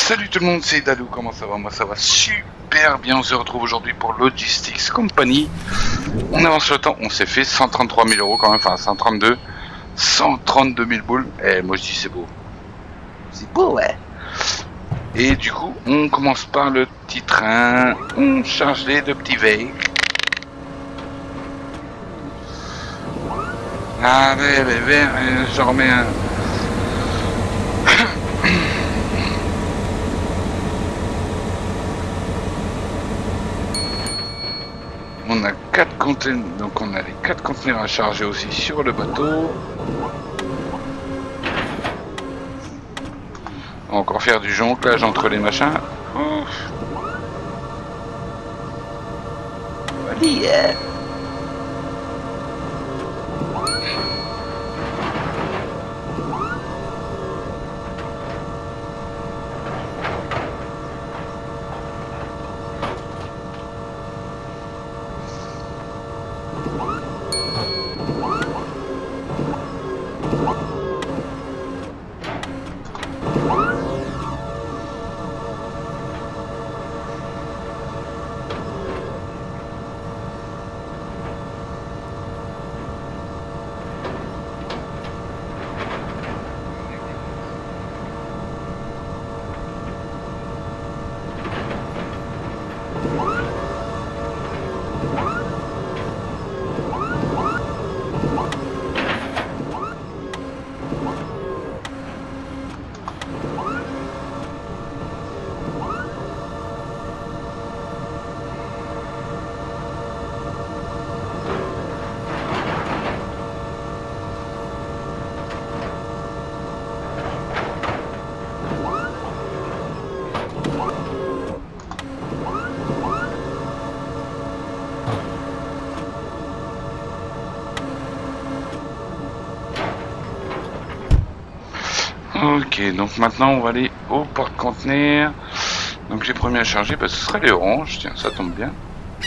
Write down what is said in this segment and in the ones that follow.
Salut tout le monde, c'est Dadou, comment ça va? Moi ça va super bien, on se retrouve aujourd'hui pour Logistics Company. On avance le temps, on s'est fait 133 000 euros quand même, enfin 132 000 boules. Et moi je dis c'est beau. C'est beau, ouais. Et du coup, on commence par le petit train, on charge les deux petits veilles. Allez les verres, j'en remets un. On a 4 conteneurs, donc on a les 4 conteneurs à charger aussi sur le bateau. On va encore faire du jonglage entre les machins. Ouf. Allez, ok, donc maintenant on va aller au porte-conteneurs. Donc j'ai premier à charger, bah, ce sera les oranges, tiens, ça tombe bien.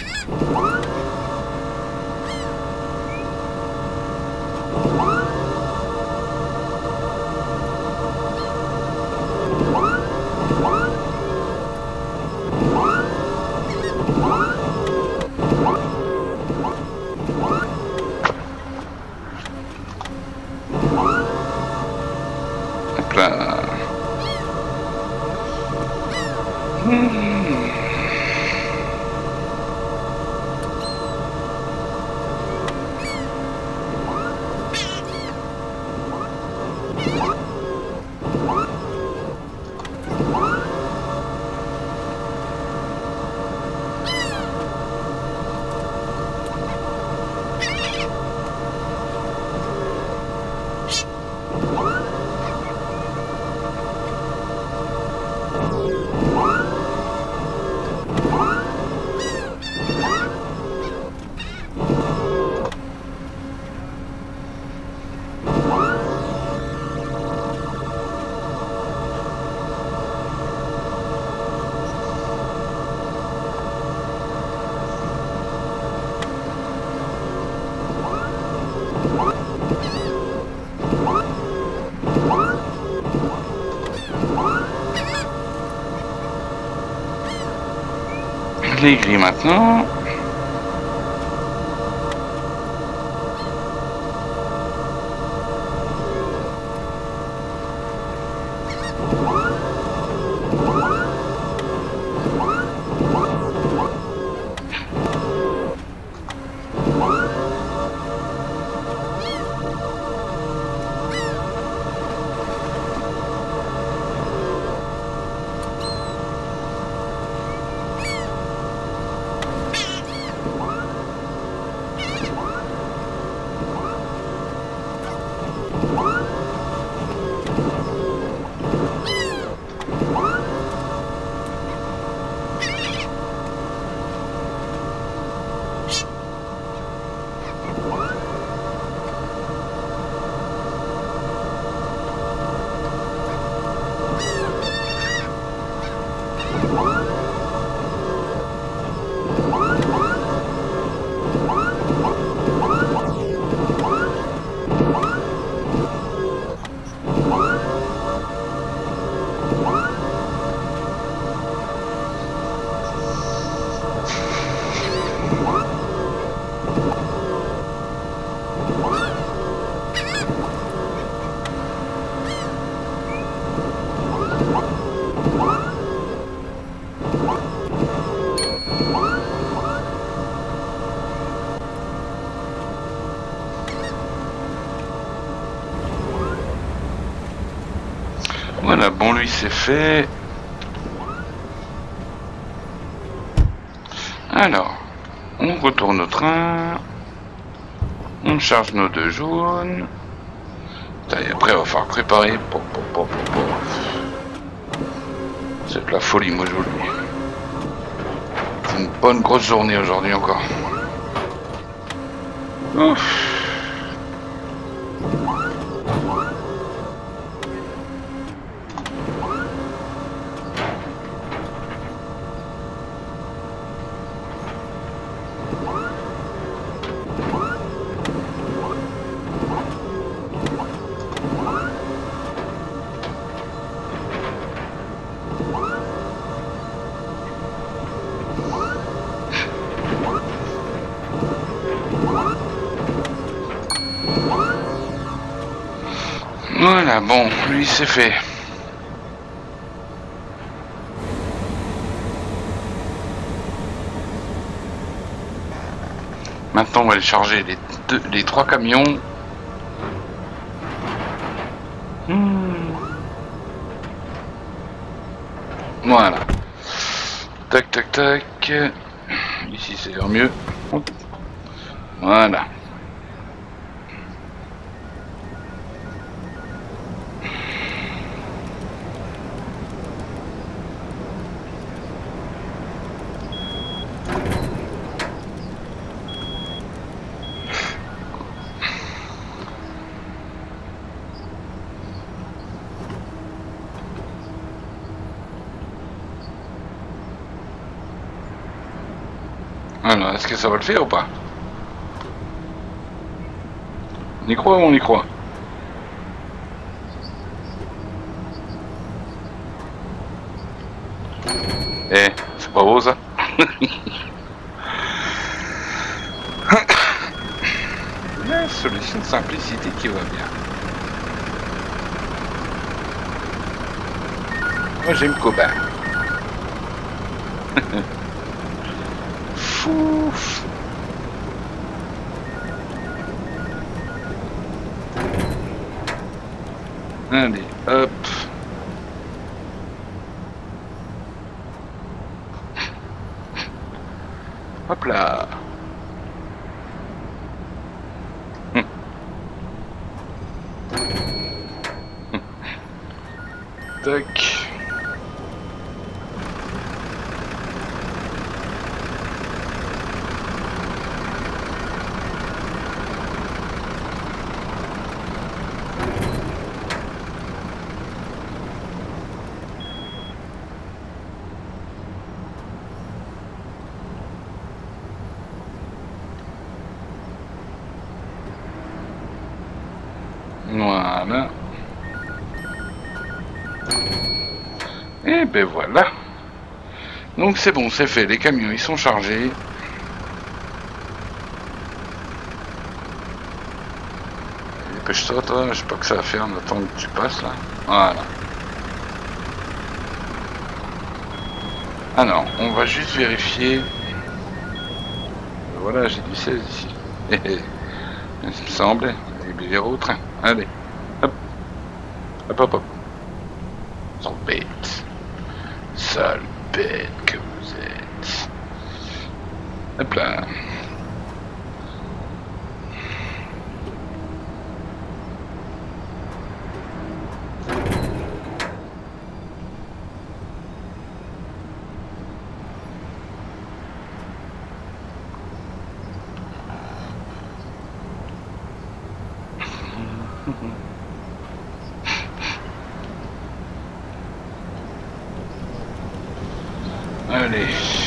Hop là. Les gris maintenant. bon, lui c'est fait. Alors, on retourne au train. On charge nos 2 jaunes. Et après, il va falloir préparer. C'est de la folie, moi je vous le dis. C'est une bonne grosse journée aujourd'hui encore. Ouf. Voilà, bon, lui c'est fait. Maintenant on va aller charger les 3 camions. Voilà. Tac tac tac. Ici c'est mieux. Voilà. Alors, est-ce que ça va le faire ou pas? On y croit ou on y croit? Eh, c'est pas beau ça? La solution de simplicité qui va bien. Moi j'aime Cobain. Fouf. Allez, hop. Hop là. Tac. Voilà. Et ben voilà. Donc c'est bon, c'est fait. Les camions ils sont chargés. Dépêche-toi, toi. Je sais pas que ça va faire en attendant que tu passes là. Voilà. Alors, on va juste vérifier. Voilà, j'ai du 16 ici. Il me semblait. Les roues au train. Allez. Hop. Hop, hop, hop. Sale bête. Sale bête que vous êtes. Hop là. Allez.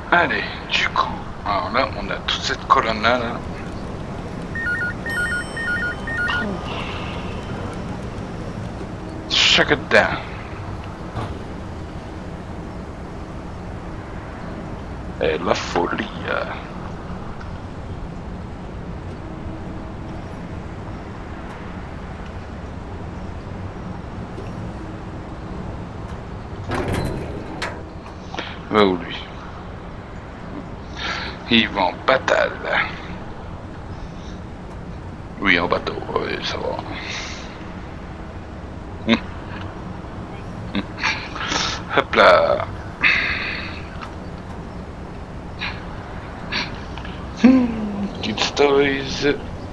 Allez, du coup, alors là, on a toute cette colonne-là, là. Chaque dedans. Et la folie. Va où lui? Il va en bataille. Oui, en bateau, oui, ça va. Hop là. Kids Toys.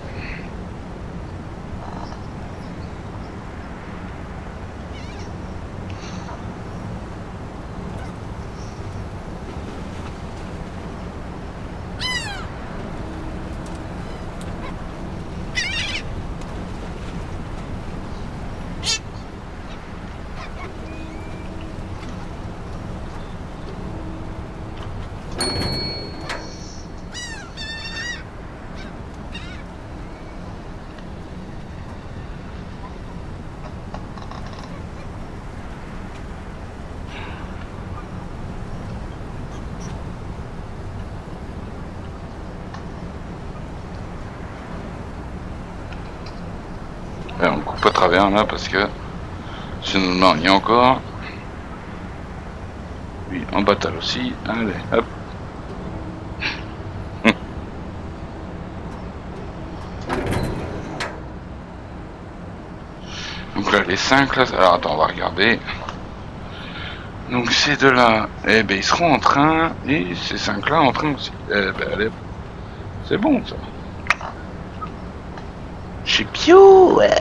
Et on coupe à travers là parce que sinon non, il y a encore. Oui, en bataille aussi. Allez, hop. Donc là, les 5 là. Alors attends, on va regarder. Donc ces deux là, eh ben ils seront en train. Et ces 5 là en train aussi. Eh ben allez. C'est bon ça. Chez Pio, ouais.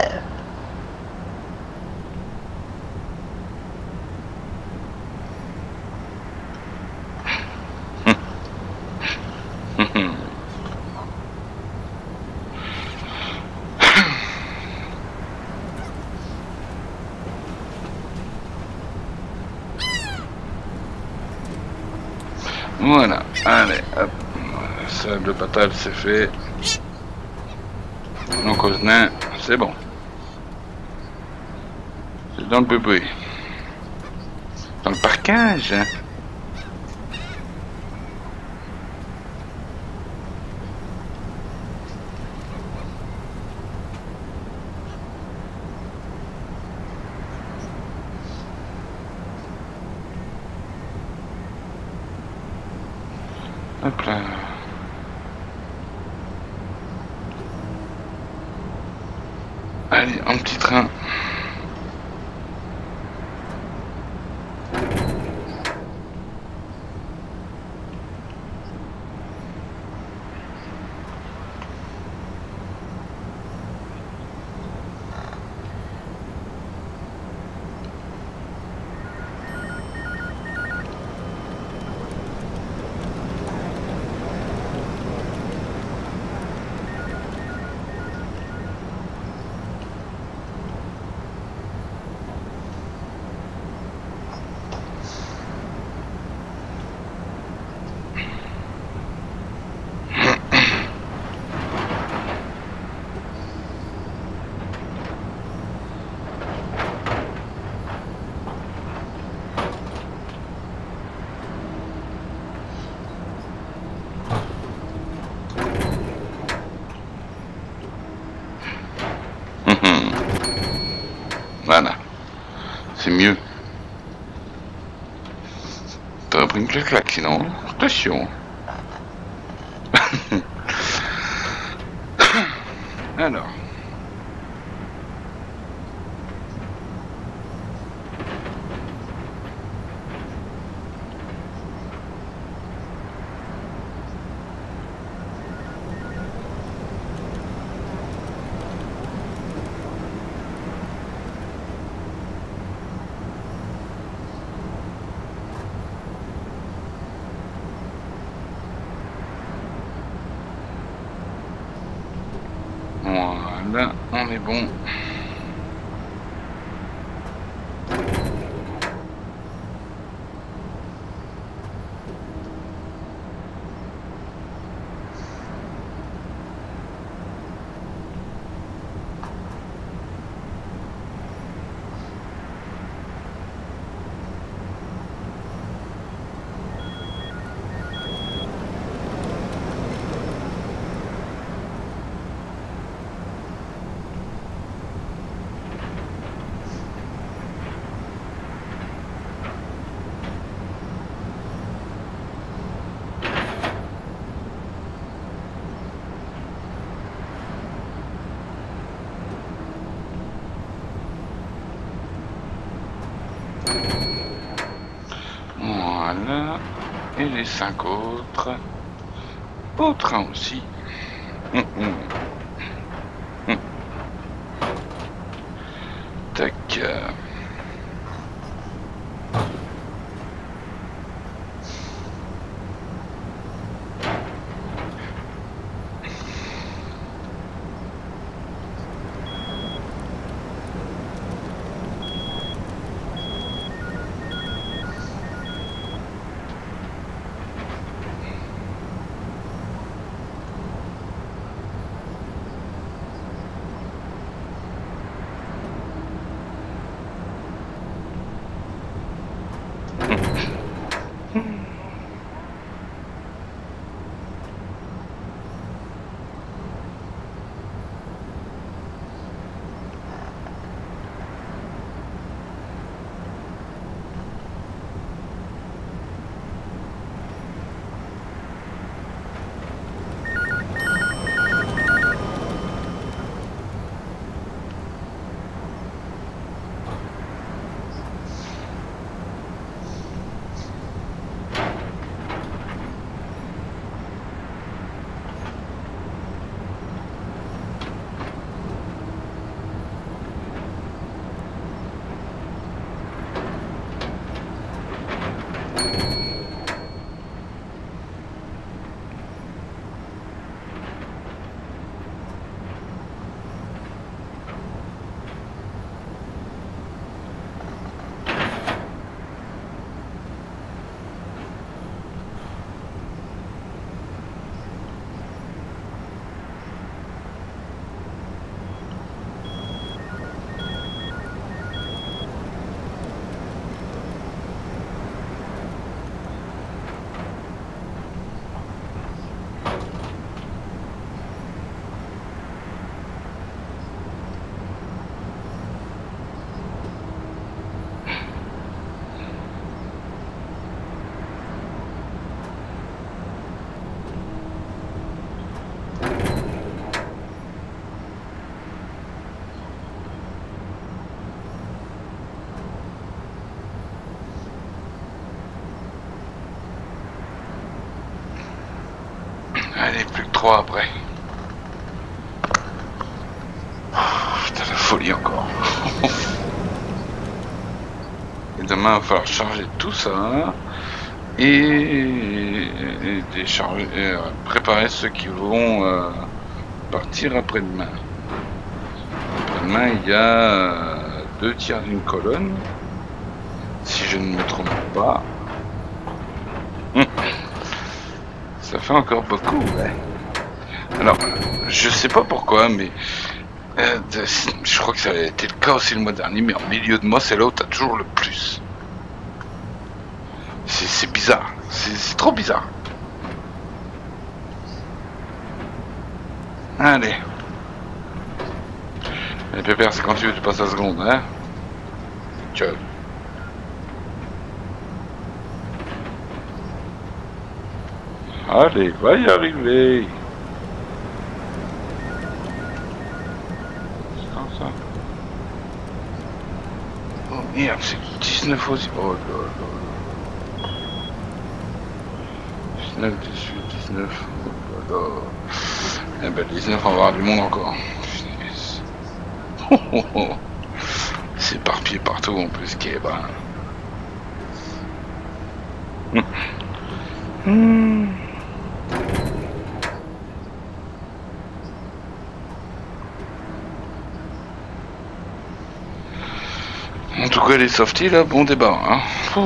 Voilà, allez, hop. Ça, le bataille c'est fait. Donc aux nains, c'est bon. C'est dans le bébé. Dans le parcage, hein. Hop là. Allez, un petit train. Voilà. C'est mieux. T'as pris une claque sinon. Attention. Alors. Voilà, on est bon. Voilà. Et les 5 autres. Au train aussi. Tac. Allez, plus que 3 après. Putain, la folie encore. Et demain, il va falloir charger tout ça. Et décharger, préparer ceux qui vont partir après-demain. Après-demain, il y a 2 tiers d'une colonne. Si je ne me trompe pas. Ça fait encore beaucoup, ouais. Alors, je sais pas pourquoi, mais je crois que ça a été le cas aussi le mois dernier, mais en milieu de mois, c'est là où t'as toujours le plus. C'est bizarre, c'est trop bizarre. Allez. Les pépères, c'est quand tu veux, tu passes la seconde, hein. Ciao. Allez, va y arriver. C'est comme ça. Oh merde, c'est 19 aussi. Oh là là. 19, 18, 19. Oh là là. Eh ben 19, on va avoir du monde encore. Oh, oh, oh. C'est éparpillé partout en plus, qui est ben. En tout cas, les softies là, bon débat. Hein.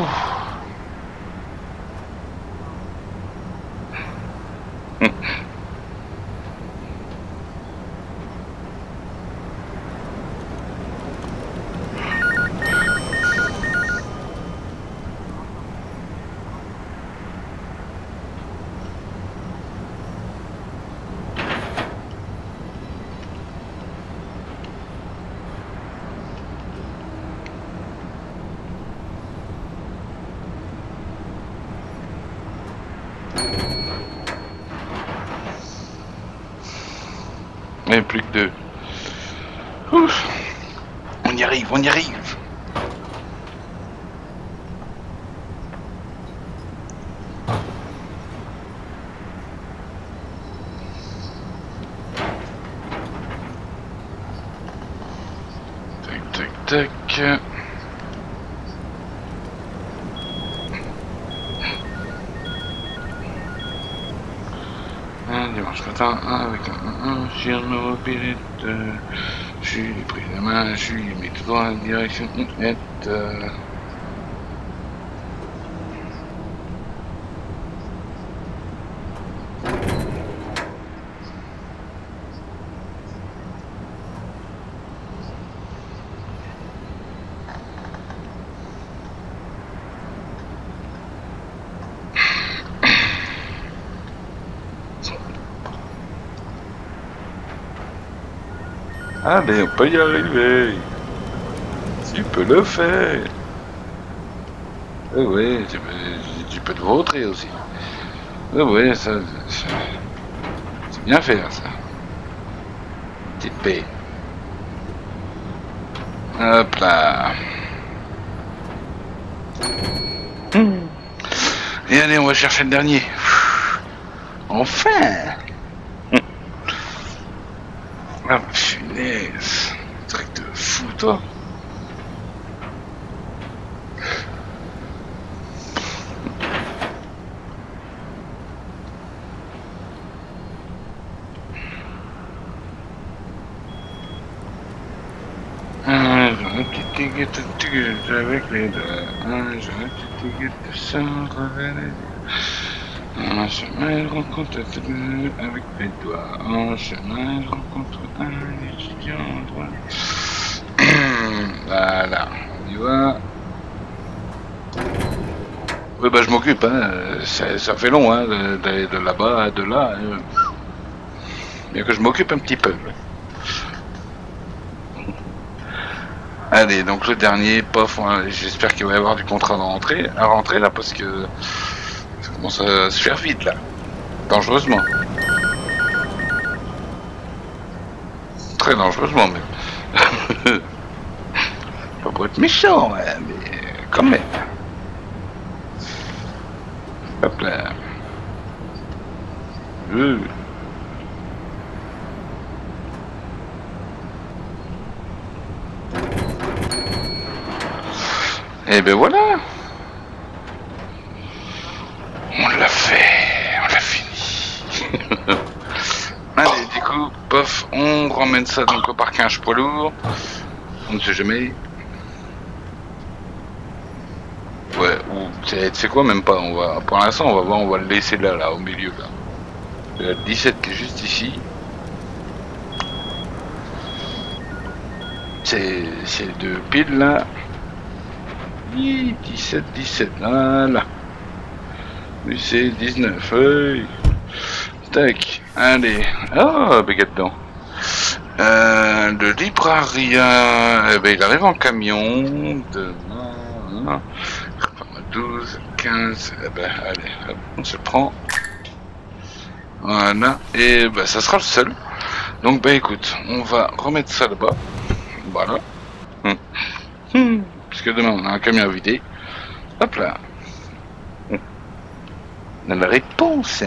Et plus que 2. Ouf. On y arrive, on y arrive. tac. Un dimanche matin avec un sur ma mobylette. Je suis pris la main, je suis mis tout droit en direction net. Allez, on peut y arriver. Tu peux le faire. Oui, tu peux te vautrer aussi. Oui, ça c'est bien faire ça. Petite paix. Hop là. Et allez, on va chercher le dernier. Enfin. Ah, punaise. Truc de fou, toi. Un petit ticket avec les deux. Un petit ticket de cendre un chemin de rencontre avec les doigts. Un chemin de rencontre un étudiant en droit. Voilà, on y va. Oui, bah je m'occupe, hein. Ça fait long hein, d'aller de là-bas à de là. Bien que je m'occupe un petit peu. Allez, donc le dernier, pof, j'espère qu'il va y avoir du contrat à rentrer là, parce que ça commence à se faire vite là. Dangereusement. Très dangereusement même. Pas pour être méchant, hein, mais quand même. Hop là. Et ben voilà. On l'a fait. On l'a fini. Allez, du coup, pof, on ramène ça donc au parking poids lourd. On ne sait jamais. Ouais, ou tu sais quoi, même pas. On va, pour l'instant, on va voir, on va le laisser là, au milieu là. Il y a le 17 qui est juste ici. C'est deux piles là. 17, voilà. Lui c'est 19, hey. Tac, allez. Oh, baguette dedans. Le libraria, eh ben, il arrive en camion. Demain, 12, 15, eh ben, allez, hop, on se prend. Voilà, et ben, ça sera le seul. Donc, bah écoute, on va remettre ça là-bas. Voilà. Parce que demain, on a un camion à vider. Hop là. On a la réponse.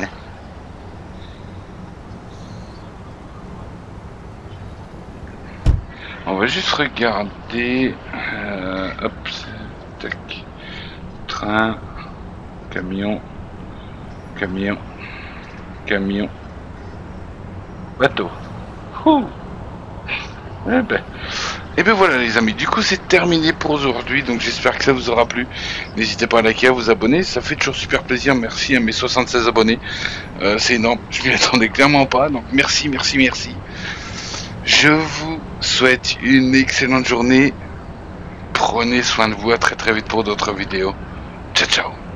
On va juste regarder. Hop. Tac. Train. Camion. Camion. Camion. Bateau. Ouh. Et ben voilà les amis, du coup c'est terminé pour aujourd'hui, donc j'espère que ça vous aura plu. N'hésitez pas à liker, à vous abonner, ça fait toujours super plaisir. Merci à mes 76 abonnés, c'est énorme, je m'y attendais clairement pas, donc merci. Je vous souhaite une excellente journée, prenez soin de vous, à très vite pour d'autres vidéos. Ciao ciao.